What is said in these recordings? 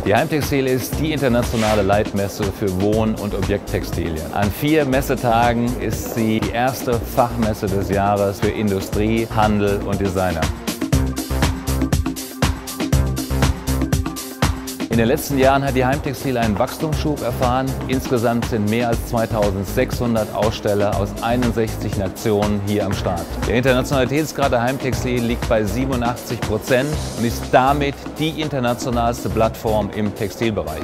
Die Heimtextil ist die internationale Leitmesse für Wohn- und Objekttextilien. An 4 Messetagen ist sie die erste Fachmesse des Jahres für Industrie, Handel und Designer. In den letzten Jahren hat die Heimtextil einen Wachstumsschub erfahren. Insgesamt sind mehr als 2600 Aussteller aus 61 Nationen hier am Start. Der Internationalitätsgrad der Heimtextil liegt bei 87% und ist damit die internationalste Plattform im Textilbereich.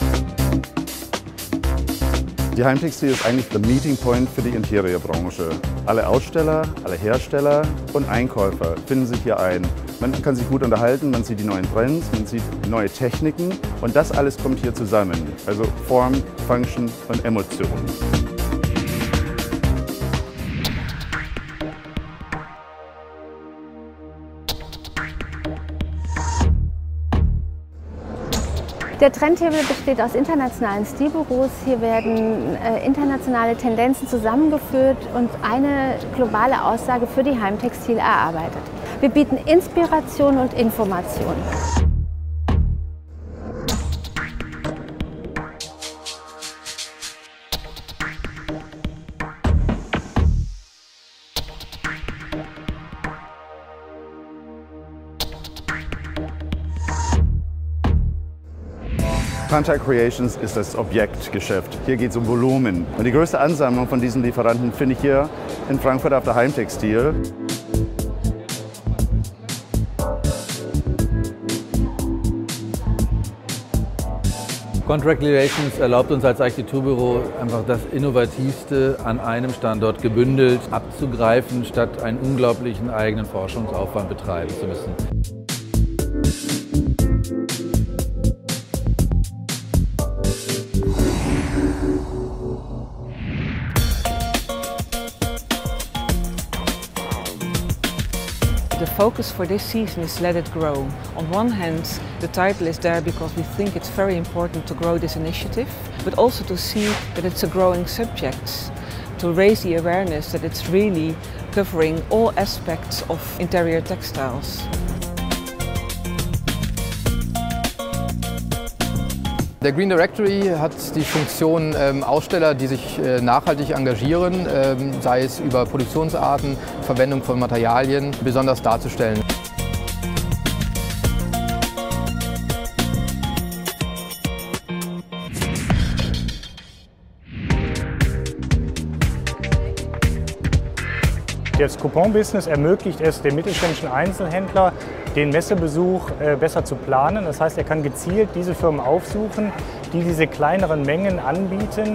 Die Heimtextil ist eigentlich der Meeting Point für die Interiorbranche. Alle Aussteller, alle Hersteller und Einkäufer finden sich hier ein. Man kann sich gut unterhalten, man sieht die neuen Trends, man sieht neue Techniken und das alles kommt hier zusammen. Also Form, Function und Emotion. Der Trendtable besteht aus internationalen Stilbüros. Hier werden internationale Tendenzen zusammengeführt und eine globale Aussage für die Heimtextil erarbeitet. Wir bieten Inspiration und Information. Panta Creations ist das Objektgeschäft. Hier geht es um Volumen. Und die größte Ansammlung von diesen Lieferanten finde ich hier in Frankfurt auf der Heimtextil. Contract Relations erlaubt uns als Architekturbüro einfach das Innovativste an einem Standort gebündelt abzugreifen, statt einen unglaublichen eigenen Forschungsaufwand betreiben zu müssen. The focus for this season is Let It Grow. On one hand, the title is there because we think it's very important to grow this initiative, but also to see that it's a growing subject, to raise the awareness that it's really covering all aspects of interior textiles. Der Green Directory hat die Funktion, Aussteller, die sich nachhaltig engagieren, sei es über Produktionsarten, Verwendung von Materialien, besonders darzustellen. Das Coupon-Business ermöglicht es dem mittelständischen Einzelhändler, den Messebesuch besser zu planen. Das heißt, er kann gezielt diese Firmen aufsuchen, die diese kleineren Mengen anbieten.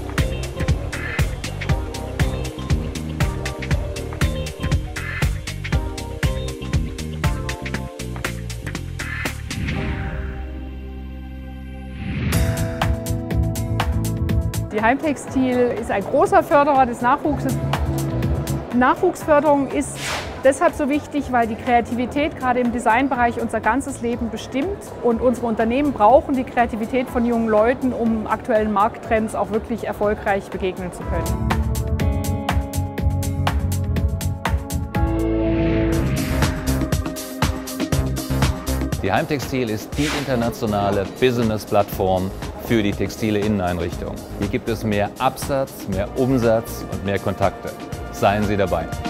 Die Heimtextil ist ein großer Förderer des Nachwuchses. Nachwuchsförderung ist deshalb so wichtig, weil die Kreativität gerade im Designbereich unser ganzes Leben bestimmt. Und unsere Unternehmen brauchen die Kreativität von jungen Leuten, um aktuellen Markttrends auch wirklich erfolgreich begegnen zu können. Die Heimtextil ist die internationale Business-Plattform für die textile Inneneinrichtung. Hier gibt es mehr Absatz, mehr Umsatz und mehr Kontakte. Seien Sie dabei.